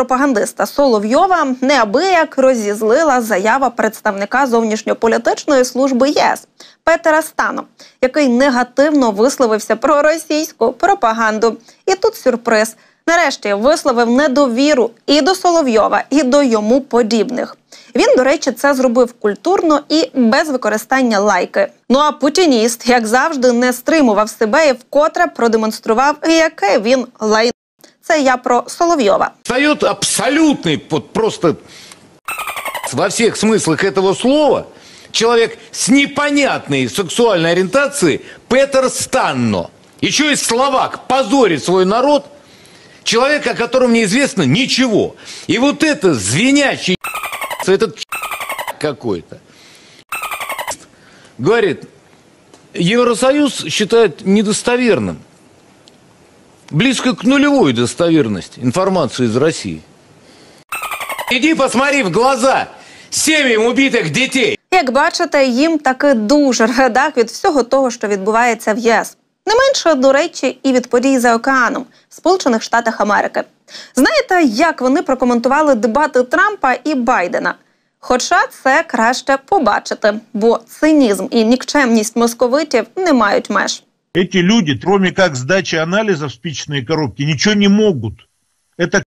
пропагандиста Соловйова неабияк розізлила заява представника зовнішньополітичної служби ЄС Петера Стано, який негативно висловився про російську пропаганду. І тут сюрприз. Нарешті висловив недовіру і до Соловйова, і до йому подібних. Він, до речі, це зробив культурно і без використання лайки. Ну а путініст, як завжди, не стримував себе і вкотре продемонстрував, яке він лайно. Це я про Соловйова. Встает абсолютный, вот просто во всех смыслах этого слова, человек с непонятной сексуальной ориентацией Петер Станно. Еще и словак позорит свой народ. Человек, о котором неизвестно ничего. И вот это звенящий этот какой-то говорит, Евросоюз считает недостоверным, близко к нулевой достоверности информации из России. Иди посмотри в глаза семьям убитых детей. Як бачите, їм таки дуже ргедак від всього того, що відбувається в ЄС. Не менше, до речі, і від подій за океаном в Сполучених Штатах Америки. Знаєте, як вони прокоментували дебати Трампа і Байдена? Хоча це краще побачити, бо цинізм і нікчемність московитів не мають меж. Эти люди, кроме как сдачи анализов в спичечные коробки, ничего не могут. Это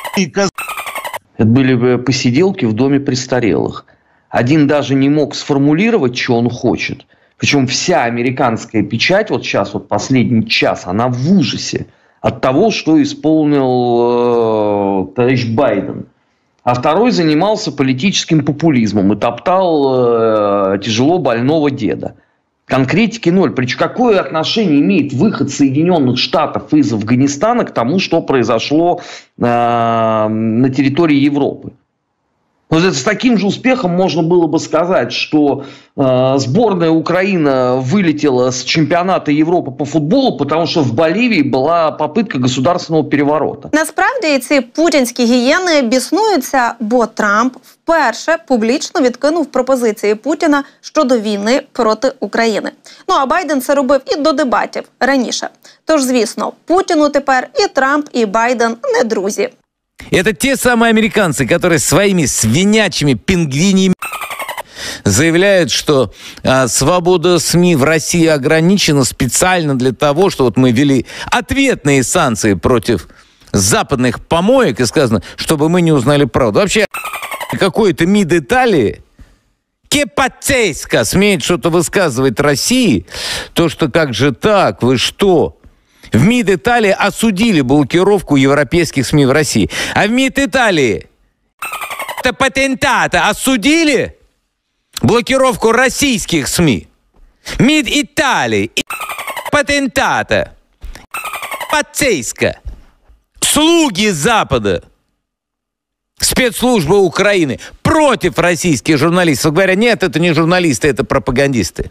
были посиделки в доме престарелых. Один даже не мог сформулировать, что он хочет. Причем вся американская печать, вот сейчас, вот последний час, она в ужасе от того, что исполнил товарищ Байден. А второй занимался политическим популизмом и топтал тяжело больного деда. Конкретики ноль. Причем какое отношение имеет выход Соединенных Штатов из Афганистана к тому, что произошло на территории Европы? Вот это с таким же успехом можно было бы сказать, что сборная Украины вылетела с чемпионата Европы по футболу, потому что в Боливии была попытка государственного переворота. Насправді ці путінські гієни біснуються, бо Трамп вперше публічно відкинув пропозиції Путіна щодо війни проти України. Ну а Байден це робив і до дебатів раніше. Тож, звісно, Путіну тепер і Трамп, і Байден не друзі. Это те самые американцы, которые своими свинячьими пингвиньями заявляют, что свобода СМИ в России ограничена специально для того, что вот мы ввели ответные санкции против западных помоек, и сказано, чтобы мы не узнали правду. Вообще, какой-то МИД Италии кепацейско смеет что-то высказывать России, то, что как же так, вы что? В МИД Италии осудили блокировку европейских СМИ в России. А в МИД Италии патентата осудили блокировку российских СМИ. МИД Италии патентата пацейска. Слуги Запада, спецслужбы Украины против российских журналистов. Говорят, нет, это не журналисты, это пропагандисты.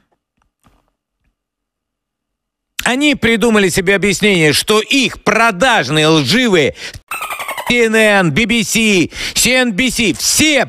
Они придумали себе объяснение, что их продажные, лживые CNN, BBC, CNBC, все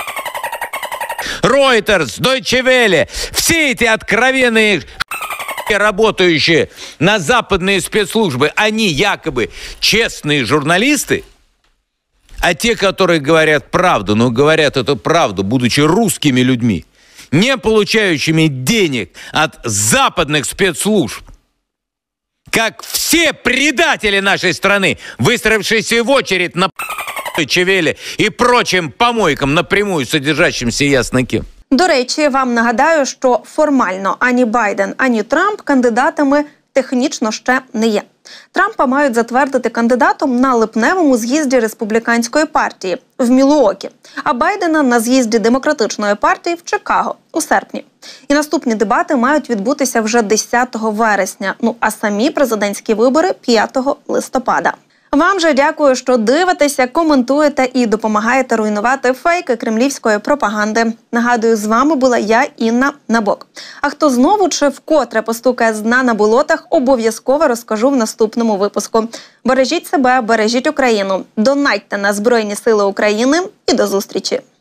Reuters, Deutsche Welle, все эти откровенные работающие на западные спецслужбы, они якобы честные журналисты, а те, которые говорят правду, но говорят эту правду, будучи русскими людьми, не получающими денег от западных спецслужб, как все предатели нашей страны, выстроившиеся в очередь на Чевеле и прочим помойкам, напрямую содержащимся ясно кем. До речі, вам нагадаю, що формально ані Байден, ані Трамп кандидатами технічно ще не є. Трампа мають затвердити кандидатом на липневому з'їзді Республіканської партії в Мілуокі, а Байдена на з'їзді Демократичної партії в Чикаго у серпні. І наступні дебати мають відбутися вже 10 вересня, ну а самі президентські вибори 5 листопада. Вам же дякую, що дивитеся, коментуєте і допомагаєте руйнувати фейки кремлівської пропаганди. Нагадую, з вами була я, Інна Набок. А хто знову чи вкотре постукає з дна на болотах, обов'язково розкажу в наступному випуску. Бережіть себе, бережіть Україну, донатьте на Збройні Сили України і до зустрічі!